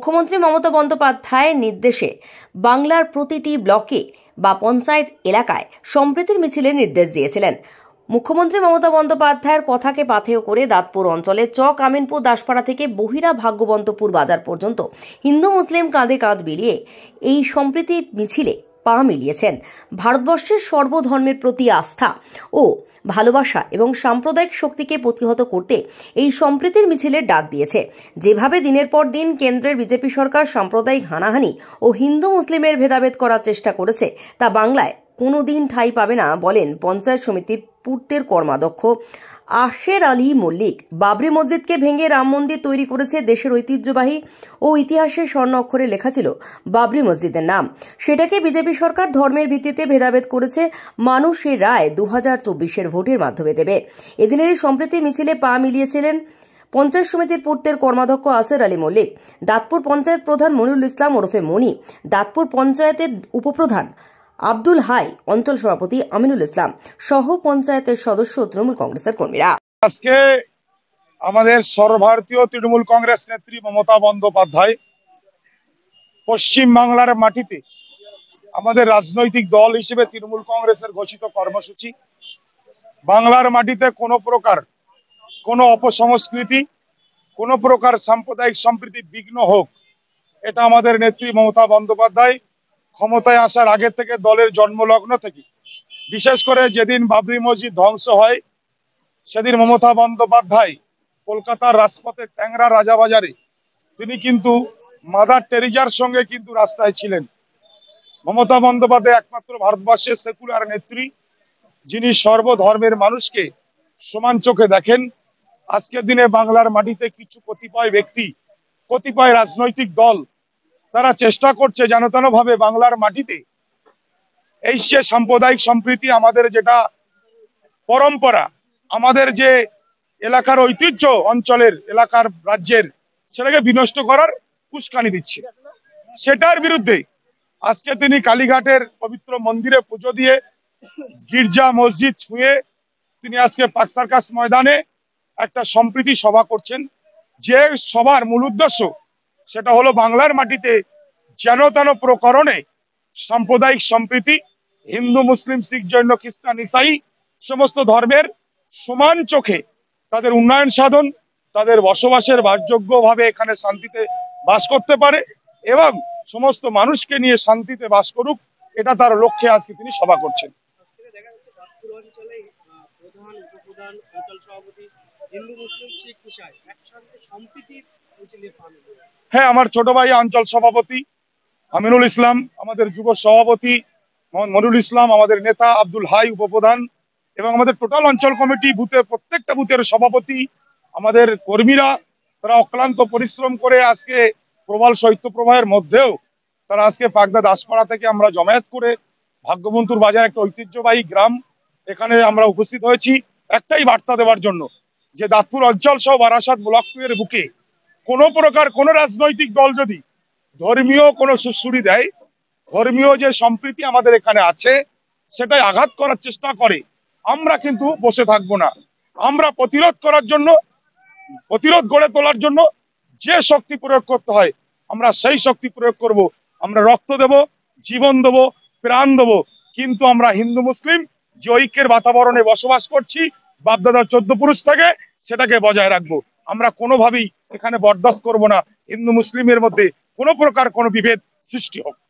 মুখ্যমন্ত্রী মমতা বন্দ্যোপাধ্যায়ের নির্দেশে বাংলার প্রতিটি ব্লকে বা পঞ্চায়েত এলাকায় সম্প্রীতির মিছিলের নির্দেশ দিয়েছিলেন। মুখ্যমন্ত্রী মমতা বন্দ্যোপাধ্যায়ের কথাকে পাথেয় করে দাঁতপুর অঞ্চলে চক আমিনপুর দাসপাড়া থেকে বহিরা ভাগ্যবন্তপুর বাজার পর্যন্ত হিন্দু মুসলিম কাঁধে কাঁধ মিলিয়ে এই সম্প্রীতি মিছিলে পা মিলিয়েছেন। ভারতবর্ষের সর্বধর্মের প্রতি আস্থা ও ভালোবাসা এবং সাম্প্রদায়িক শক্তিকে প্রতিহত করতে এই সম্প্রীতির মিছিলের ডাক দিয়েছে। যেভাবে দিনের পর দিন কেন্দ্রের বিজেপি সরকার সাম্প্রদায়িক হানাহানি ও হিন্দু মুসলিমের ভেদাভেদ করার চেষ্টা করেছে, তা বাংলায় কোনোদিন ঠাঁই পাবে না বলেন পঞ্চায়েত সমিতির পূর্তের কর্মাধ্যক্ষ আশের আলী মল্লিক। বাবরি মসজিদকে ভেঙে রাম মন্দির তৈরি করেছে দেশের ঐতিহ্যবাহী ও ইতিহাসে স্বর্ণ অক্ষরে লেখা ছিল বাবরি মসজিদের নাম। সেটাকে বিজেপি সরকার ধর্মের ভিত্তিতে ভেদাভেদ করেছে, মানুষের রায় 2024-এর ভোটের মাধ্যমে দেবে। এদিনের এই সম্প্রীতি মিছিলে পা মিলিয়েছিলেন পঞ্চায়েত সমিতির পূর্তের কর্মাধ্যক্ষ আশের আলী মল্লিক, দাঁতপুর পঞ্চায়েত প্রধান মনিরুল ইসলাম ওরফে মনি, দাঁতপুর পঞ্চায়েতের উপপ্রধান আব্দুল হাই, অঞ্চল সভাপতি আমিনুল ইসলাম সহ পঞ্চায়েতের সদস্য তৃণমূল কংগ্রেসের কর্মীরা। আজকে আমাদের সর্বভারতীয় তৃণমূল কংগ্রেস নেত্রী মমতা বন্দ্যোপাধ্যায় পশ্চিম বাংলার মাটিতে আমাদের রাজনৈতিক দল হিসেবে তৃণমূল কংগ্রেসের ঘোষিত কর্মসূচি, বাংলার মাটিতে কোনো প্রকার কোনো অপসংস্কৃতি, কোনো প্রকার সাম্প্রদায়িক সম্প্রীতি বিঘ্ন হোক, এটা আমাদের নেত্রী মমতা বন্দ্যোপাধ্যায় ক্ষমতায় আসার আগে থেকে দলের জন্মলগ্ন থেকে, বিশেষ করে যেদিন বাবরি মসজিদ ধ্বংস হয় সেদিন মমতা বন্দ্যোপাধ্যায় কলকাতার রাজপথে ট্যাংরা রাজাবাজারে তিনি কিন্তু মাদার টেরিজার সঙ্গে কিন্তু রাস্তায় ছিলেন। মমতা বন্দ্যোপাধ্যায় একমাত্র ভারতবর্ষের সেকুলার নেত্রী, যিনি সর্বধর্মের মানুষকে সমান চোখে দেখেন। আজকের দিনে বাংলার মাটিতে কিছু কতিপয় ব্যক্তি, কতিপয় রাজনৈতিক দল, তারা চেষ্টা করছে যেন তেন ভাবে বাংলার মাটিতে এই যে সাম্প্রদায়িক সম্প্রীতি, আমাদের যেটা পরম্পরা, আমাদের যে এলাকার ঐতিহ্য, অঞ্চলের এলাকার রাজ্যের, সেটাকে বিনষ্ট করার উস্কানি দিচ্ছে। সেটার বিরুদ্ধে আজকে তিনি কালীঘাটের পবিত্র মন্দিরে পুজো দিয়ে, গির্জা মসজিদ ছুঁয়ে তিনি আজকে পার্ক সার্কাস ময়দানে একটা সম্প্রীতি সভা করছেন। যে সভার মূল উদ্দেশ্য সেটা হলো বাংলার মাটিতে যেন তেন প্রকরণে সাম্প্রদায়িক সম্প্রীতি, হিন্দু মুসলিম শিখ জৈন খ্রিস্টান ইসাই সমস্ত ধর্মের সমান চোখে তাদের উন্নয়ন সাধন, তাদের বসবাসের বাসযোগ্যভাবে এখানে শান্তিতে বাস করতে পারে এবং সমস্ত মানুষকে নিয়ে শান্তিতে বাস করুক, এটা তার লক্ষ্যে আজকে তিনি সভা করছেন। হ্যাঁ, আমার ছোট ভাই অঞ্চল সভাপতি আমিনুল ইসলাম, আমাদের যুব সভাপতি মনিরুল ইসলাম, আমাদের নেতা আব্দুল হাই উপপ্রধান এবং আমাদের টোটাল অঞ্চল কমিটি বুথের প্রত্যেকটা বুথের সভাপতি, আমাদের কর্মীরা, তারা অক্লান্ত পরিশ্রম করে আজকে প্রবল শৈত্যপ্রবাহের মধ্যেও তারা আজকে পাকদা দাসপাড়া থেকে আমরা জমায়েত করে ভাগ্যবন্তুর বাজার একটা ঐতিহ্যবাহী গ্রাম, এখানে আমরা উপস্থিত হয়েছি একটাই বার্তা দেওয়ার জন্য যে দাঁতপুর অঞ্চল সহ বারাসাত ব্লক 2 এর বুকে কোনো প্রকার কোনো রাজনৈতিক দল যদি ধর্মীয় কোনো সুশ্রুতি দেয়, ধর্মীয় যে সম্প্রীতি আমাদের এখানে আছে সেটাই আঘাত করার চেষ্টা করে, আমরা কিন্তু বসে থাকবো না। আমরা প্রতিরোধ করার জন্য, প্রতিরোধ গড়ে তোলার জন্য যে শক্তি প্রয়োগ করতে হয় আমরা সেই শক্তি প্রয়োগ করব। আমরা রক্ত দেব, জীবন দেব, প্রাণ দেব, কিন্তু আমরা হিন্দু মুসলিম যে ঐক্যের বাতাবরণে বসবাস করছি বাপদাদার 14 পুরুষ থেকে, সেটাকে বজায় রাখবো। আমরা কোনোভাবেই এখানে বরদাস্ত করব না হিন্দু মুসলিমের মধ্যে কোনো প্রকার কোনো বিভেদ সৃষ্টি হোক।